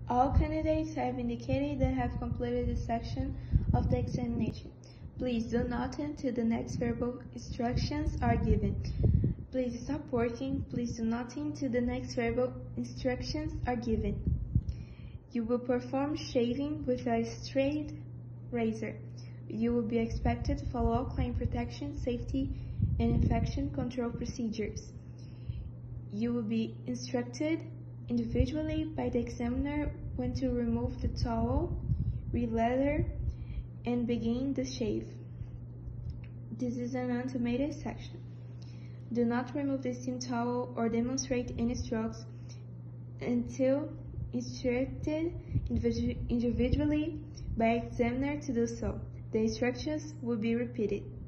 All candidates have indicated they have completed this section of the examination. Please do not until the next verbal instructions are given. Please stop working. Please do not until the next verbal instructions are given. You will perform shaving with a straight razor. You will be expected to follow all claim protection, safety, and infection control procedures. You will be instructed individually by the examiner when to remove the towel, re-lather, and begin the shave. This is an automated section. Do not remove the steam towel or demonstrate any strokes until instructed individually by examiner to do so. The instructions will be repeated.